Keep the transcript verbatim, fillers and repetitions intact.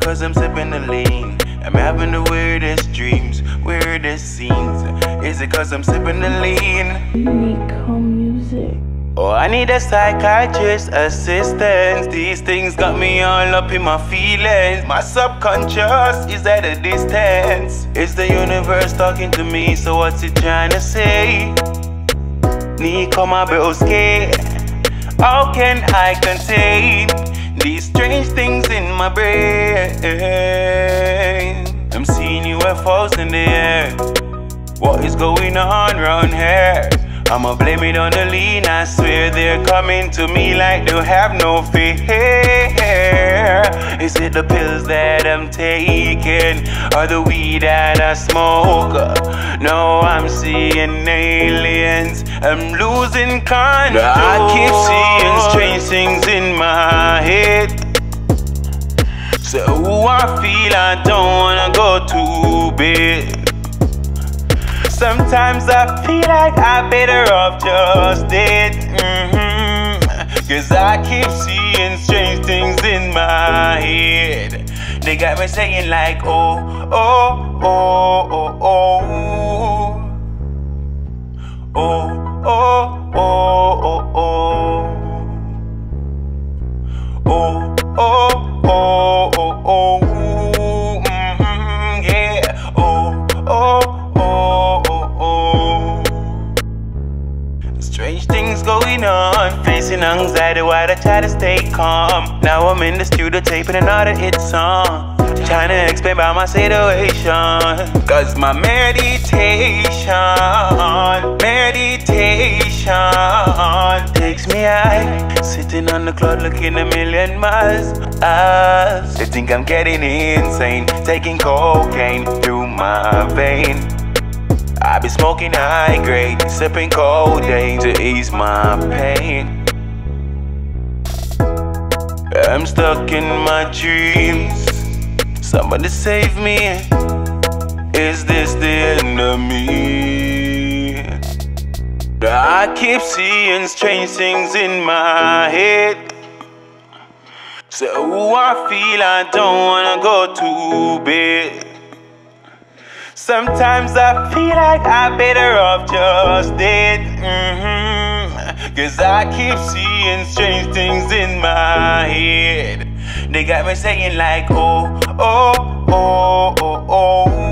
cause I'm sipping the lean? I'm having the weirdest dreams, weirdest scenes. Is it cause I'm sipping the lean? Nico Music. Oh, I need a psychiatrist assistance. These things got me all up in my feelings. My subconscious is at a distance. It's the universe talking to me, so what's it trying to say? Nico, my broski, how can I contain these strange things in my brain? I'm seeing U F Os in the air. What is going on round here? I'ma blame it on the lean. I swear they're coming to me like they have no fear. Is it the pills that I'm taking or the weed that I smoke? No, I'm seeing aliens. I'm losing control. I keep seeing strange things in my head. So I feel I don't wanna go to bed. Sometimes I feel like I better off just dead. Mm-hmm. Cause I keep seeing strange things in my head. They got me saying like, oh, oh, oh, oh, oh. Oh, oh, oh, oh, oh. Oh, oh, oh, oh, oh. Mm-hmm, yeah. Oh, oh. Strange things going on, facing anxiety while I try to stay calm. Now I'm in the studio taping another hit song, trying to explain about my situation. Cause my meditation, meditation takes me high, sitting on the cloud looking a million miles. Ah, they think I'm getting insane, taking cocaine through my vein. I be smoking high grade, sipping codeine to ease my pain. I'm stuck in my dreams. Somebody save me. Is this the end of me? I keep seeing strange things in my head. So I feel I don't wanna go to bed. Sometimes I feel like I better off just dead. Mm-hmm. Cause I keep seeing strange things in my head. They got me saying like, oh, oh, oh, oh, oh.